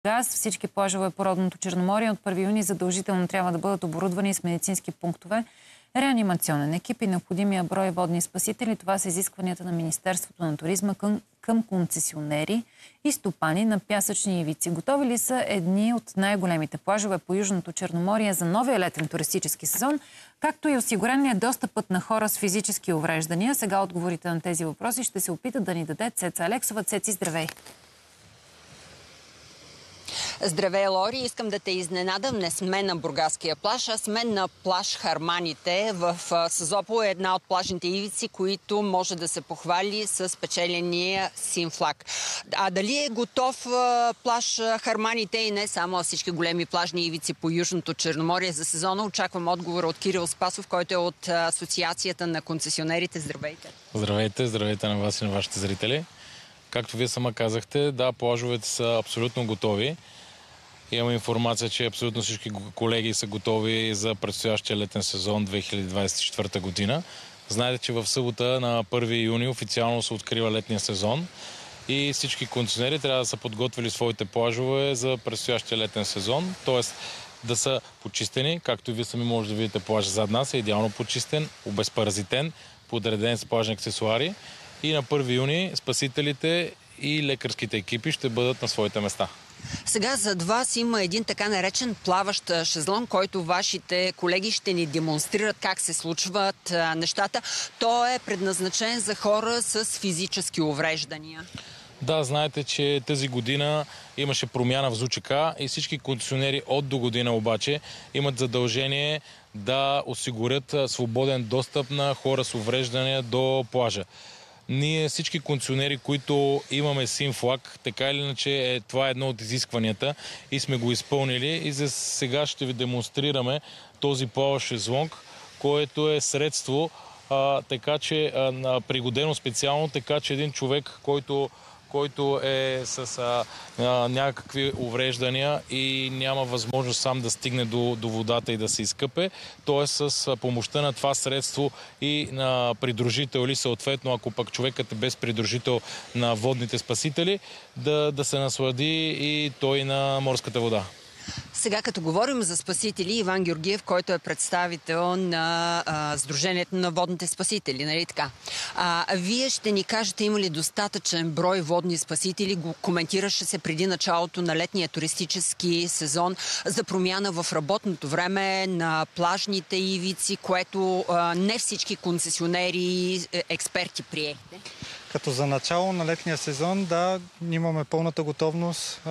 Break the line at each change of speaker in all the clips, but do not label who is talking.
газ. Всички плажове по родното Черноморие от 1 юни задължително трябва да бъдат оборудвани с медицински пунктове, реанимационен екип и необходимия брой водни спасители. Това са изискванията на Министерството на туризма към концесионери и стопани на пясъчни ивици. Готови ли са едни от най-големите плажове по Южното Черноморие за новия летен туристически сезон, както и осигурения достъпът на хора с физически увреждания? Сега отговорите на тези въпроси ще се опитат да ни даде Цеца Алексова. Цеци, здравей!
Здравей, Лори! Искам да те изненадам. Не сме на Бургаския плаж, а сме на плаж Харманите в Созопол, една от плажните ивици, които може да се похвали с печеления син флаг. А дали е готов плаж Харманите и не само, а всички големи плажни ивици по Южното Черноморие за сезона? Очаквам отговора от Кирил Спасов, който е от Асоциацията на концесионерите. Здравейте!
Здравейте! Здравейте на вас и на вашите зрители! Както вие сама казахте, да, плажовете са абсолютно готови. Имам информация, че абсолютно всички колеги са готови за предстоящия летен сезон 2024 година. Знаете, че в събота на 1 юни официално се открива летния сезон и всички концесионери трябва да са подготвили своите плажове за предстоящия летен сезон, т.е. да са почистени, както и вие сами може да видите, плажа зад нас е идеално почистен, обезпаразитен, подреден с плажни аксесуари и на 1 юни спасителите и лекарските екипи ще бъдат на своите места.
Сега зад вас има един така наречен плаващ шезлон, който вашите колеги ще ни демонстрират как се случват нещата. Той е предназначен за хора с физически увреждания.
Да, знаете, че тази година имаше промяна в ЗУЧК и всички концесионери от до година обаче имат задължение да осигурят свободен достъп на хора с увреждания до плажа. Ние всички концесионери, които имаме син флаг, така или иначе това е едно от изискванията и сме го изпълнили и за сега ще ви демонстрираме този плаващ шезлонг, което е средство така че пригодено специално, така че един човек, който е с някакви увреждания и няма възможност сам да стигне до водата и да се изкъпе, т.е. с помощта на това средство и на придружител или съответно, ако пък човекът е без придружител на водните спасители, да се наслади и той на морската вода.
Сега, като говорим за спасители, Иван Георгиев, който е представител на Сдружението на водните спасители, нали така? Вие ще ни кажете, има ли достатъчен брой водни спасители? Го коментираше се преди началото на летния туристически сезон за промяна в работното време на плажните ивици, което не всички концесионери експерти приехте.
Като за начало на летния сезон, да, имаме пълната готовност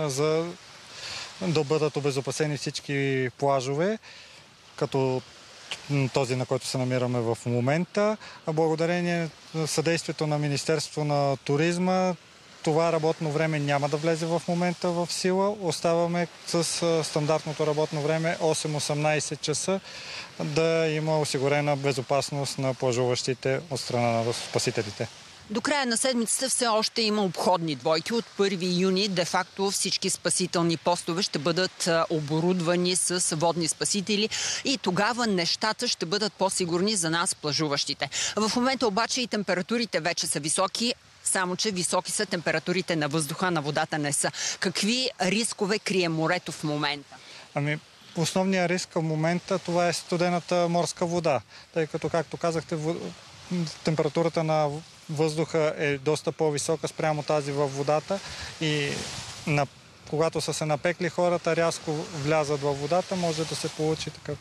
да бъдат обезопасени всички плажове, като този, на който се намираме в момента. Благодарение на съдействието на Министерството на туризма, това работно време няма да влезе в момента в сила. Оставаме с стандартното работно време 8-18 часа да има осигурена безопасност на плажуващите от страна на спасителите.
До края на седмицата все още има обходни двойки. От 1 юни де-факто всички спасителни постове ще бъдат оборудвани с водни спасители и тогава нещата ще бъдат по-сигурни за нас, плажуващите. В момента обаче и температурите вече са високи, само че високи са температурите на въздуха, на водата не са. Какви рискове крие морето в момента?
Основният риск в момента това е студената морска вода, тъй като, както казахте, температурата на въздуха е доста по-висока спрямо тази във водата и когато са се напекли хората, рязко влязат във водата, може да се получи такъв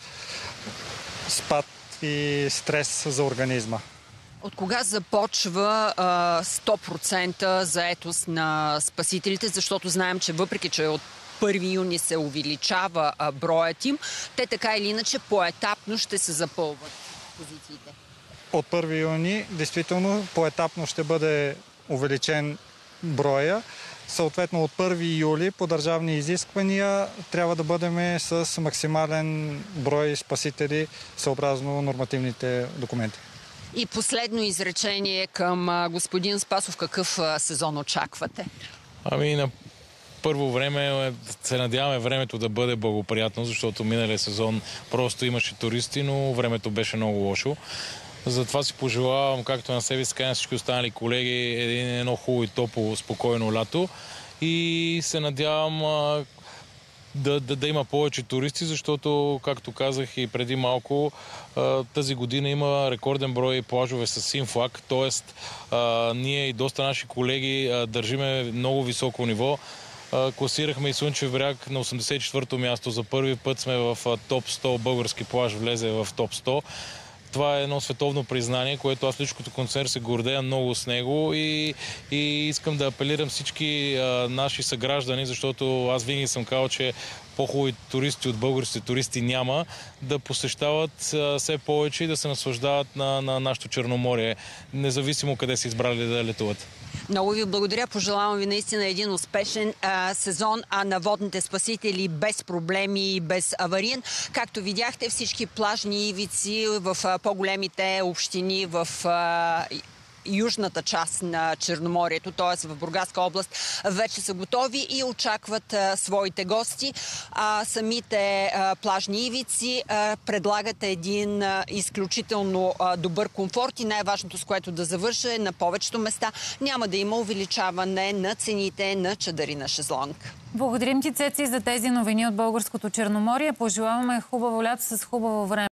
спад и стрес за организма.
От кога започва 100% заетост на спасителите? Защото знаем, че въпреки, че от 1 юни се увеличава броят им, те така или иначе поетапно ще се запълват позициите.
От 1 юни действително поетапно ще бъде увеличен броя. Съответно от 1 юли по държавни изисквания трябва да бъдем с максимален брой спасители съобразно нормативните документи.
И последно изречение към господин Спасов. Какъв сезон очаквате?
На първо време се надяваме времето да бъде благоприятно, защото миналия сезон просто имаше туристи, но времето беше много лошо. Затова си пожелавам, както на себе си, така и на всички останали колеги, едно хубаво и топло, спокойно лято. И се надявам да има повече туристи, защото, както казах и преди малко, тази година има рекорден брой плажове с син флаг, т.е. ние и доста наши колеги държиме много високо ниво. Класирахме и Слънчев бряг на 84-то място. За първи път сме в топ 100, български плаж влезе в топ 100. Това е едно световно признание, което аз лично като концерн се гордея много с него и искам да апелирам всички наши съграждани, защото аз винаги съм казал, че по-хубави туристи от българските туристи няма, да посещават все повече и да се наслаждават на нашето Черноморие, независимо къде са избрали да летуват.
Много ви благодаря. Пожелавам ви наистина един успешен сезон, на водните спасители без проблеми и без авариен. Както видяхте, всички плажни ивици в по-големите общини в южната част на Черноморието, т.е. в Бургаска област, вече са готови и очакват своите гости. Самите плажни ивици предлагат един изключително добър комфорт и най-важното, с което да завърша, на повечето места няма да има увеличаване на цените на чадъри на шезлонг.
Благодарим ти, Цеци, за тези новини от българското Черноморие. Пожелаваме хубаво лято с хубаво време.